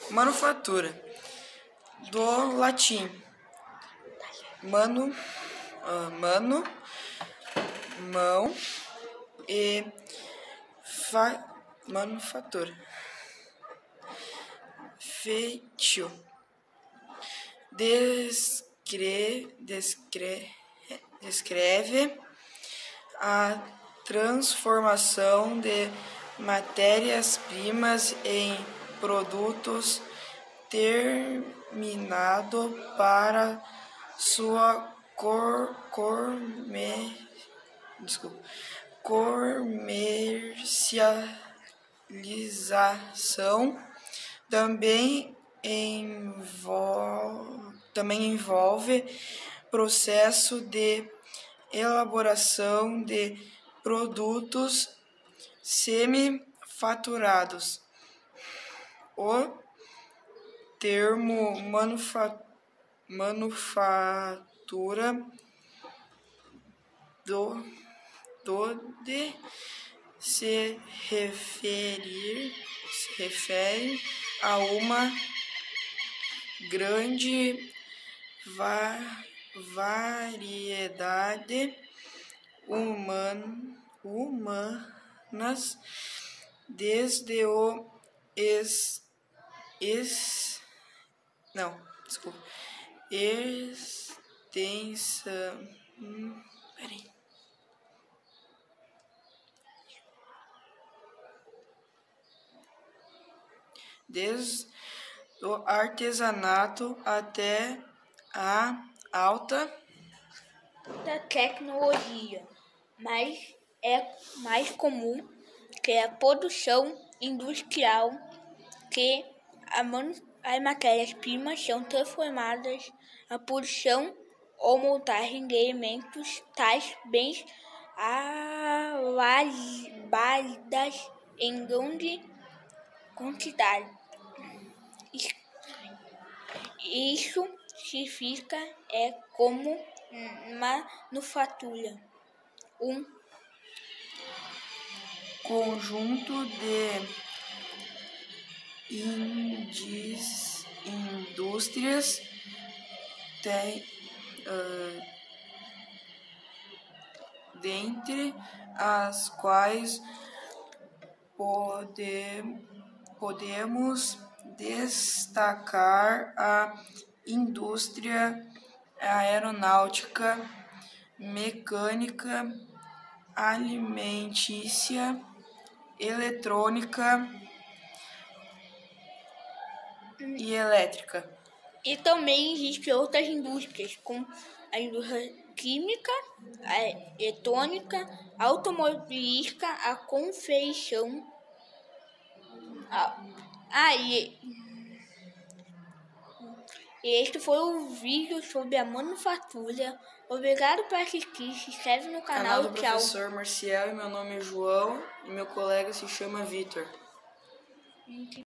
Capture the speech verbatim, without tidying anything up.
Manufatura, do latim manu, uh, mano, mão e fa, manufatura, feitio, descre, descre, descreve a transformação de matérias-primas em produtos terminado para sua cor, corme, desculpa, comercialização. Também envolve, também envolve processo de elaboração de produtos semi-faturados. O termo manufa, manufatura do, do de se referir se refere a uma grande va, variedade human, humanas, desde o ex, ex, não, desculpa, extensão, hum, peraí. Desde o artesanato até a alta da tecnologia, mas é mais comum que a produção industrial, que a as matérias-primas são transformadas na produção ou montagem de elementos, tais bens válidas em grande quantidade. Isso significa é como manufatura, um conjunto de Indis, indústrias tem, uh, dentre as quais pode, podemos destacar a indústria aeronáutica, mecânica, alimentícia, eletrônica e elétrica. E também existem outras indústrias, como a indústria química, a eletrônica, a automobilística, a confeição. Ah, e, e este foi o vídeo sobre a manufatura. Obrigado por assistir, se inscreve no canal, canal do tchau. professor Marcial, e meu nome é João e meu colega se chama Vitor.